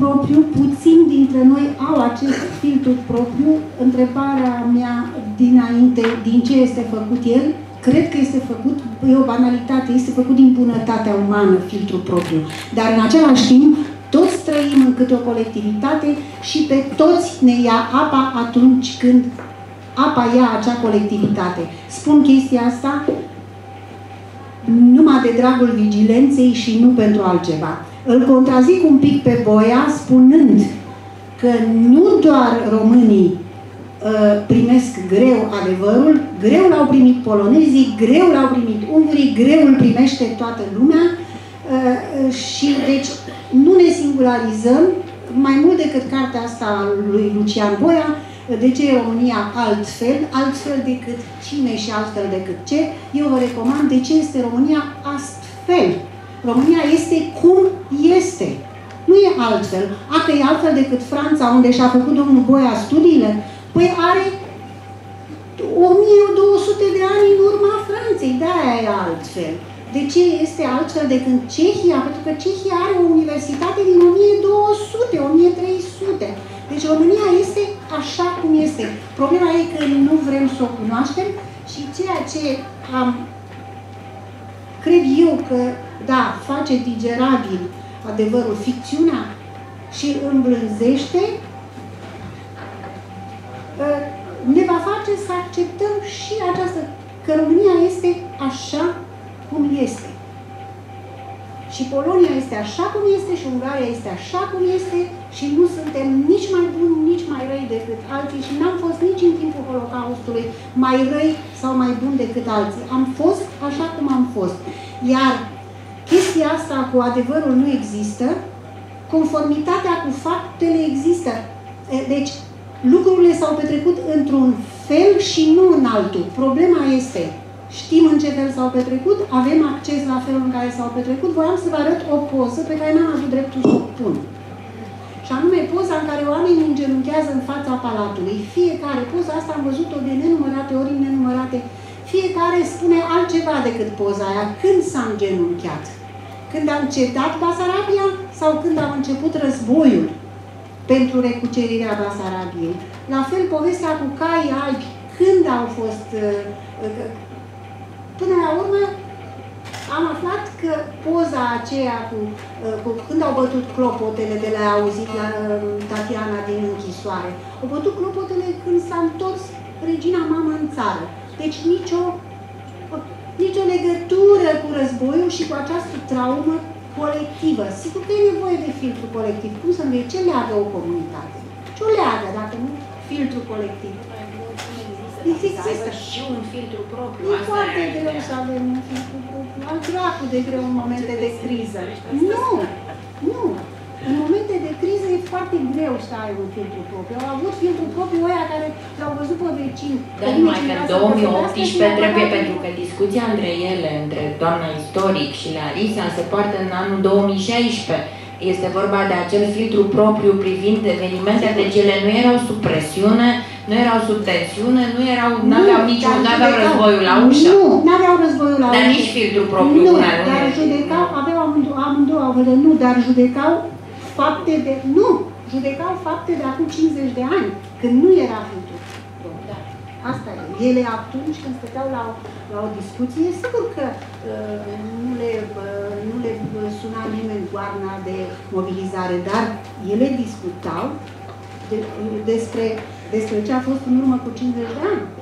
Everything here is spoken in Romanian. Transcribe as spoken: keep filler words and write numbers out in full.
propriu, puțini dintre noi au acest filtru propriu. Întrebarea mea dinainte, din ce este făcut el? Cred că este făcut, e o banalitate, este făcut din bunătatea umană, filtru propriu. Dar în același timp, toți trăim în câte o colectivitate și pe toți ne ia apa atunci când apa ia acea colectivitate. Spun chestia asta numai de dragul vigilenței și nu pentru altceva. Îl contrazic un pic pe Boia spunând că nu doar românii uh, primesc greu adevărul, greu l-au primit polonezii, greu l-au primit ungurii, greu îl primește toată lumea uh, și deci nu ne singularizăm, mai mult decât cartea asta a lui Lucian Boia, de ce e România altfel, altfel decât cine și altfel decât ce, eu vă recomand de ce este România astfel. România este cum este. Nu e altfel. A, că e altfel decât Franța, unde și-a făcut domnul Boia studiile, păi are o mie două sute de ani în urma Franței, de-aia e altfel. De ce este altfel decât Cehia? Pentru că Cehia are o universitate din o mie două sute, o mie trei sute. Deci România este așa cum este. Problema e că nu vrem să o cunoaștem și ceea ce am, cred eu că, da, face digerabil adevărul, ficțiunea și îmblânzește, ne va face să acceptăm și această, că România este așa cum este. Și Polonia este așa cum este și Ungaria este așa cum este și nu suntem nici mai buni, nici mai răi decât alții și n-am fost nici în timpul Holocaustului mai răi sau mai buni decât alții. Am fost așa cum am fost. Iar chestia asta cu adevărul nu există, conformitatea cu faptele există. Deci, lucrurile s-au petrecut într-un fel și nu în altul. Problema este, știm în ce fel s-au petrecut, avem acces la felul în care s-au petrecut. Voiam să vă arăt o poză pe care n-am avut dreptul să o pun. Și anume poza în care oamenii îngenunchează în fața palatului. Fiecare, poza asta am văzut-o de nenumărate ori, nenumărate. Fiecare spune altceva decât poza aia. Când s-a îngenunchiat? Când a încetat Basarabia sau când a început războiul pentru recucerirea Basarabiei? La fel, povestea cu caii albi. Când au fost... Până la urmă, am aflat că poza aceea cu, cu când au bătut clopotele de la auzit la Tatiana din închisoare, au bătut clopotele când s-a întors regina mamă în țară. Deci nicio, nicio legătură cu războiul și cu această traumă colectivă. Sigur că e nevoie de filtru colectiv. Cum să înveți? Ce leagă o comunitate? Ce o leagă, dacă nu filtru colectiv? Există și un filtru propriu. E foarte greu să avem un filtru propriu. Al dracu de greu în momente de criză. Nu! Nu! În momente de criză e foarte greu să ai un filtru propriu. Au avut filtru propriu ăia care l-au văzut pe vecini. Dar numai că în două mii optsprezece trebuie, pentru că discuția între ele, între doamna istoric și Larisa, se poartă în anul două mii șaisprezece. Este vorba de acel filtru propriu privind evenimentele, deci ele nu erau sub presiune, nu erau sub tensiune, nu erau, n-aveau niciun, n-aveau războiul la ușă. Nu, n-aveau războiul la ușă. Dar nici filtru propriu. Nu, dar judecau, aveau amândouă, amândouă aveau, nu, dar judecau fapte de, nu, judecau fapte de acum cincizeci de ani, când nu era filtru. Da. Asta e. Ele atunci când stăteau la, la o discuție, sigur că uh, nu, le, uh, nu le suna nimeni goarna de mobilizare, dar ele discutau de, despre, despre ce a fost în urmă cu cincizeci de ani.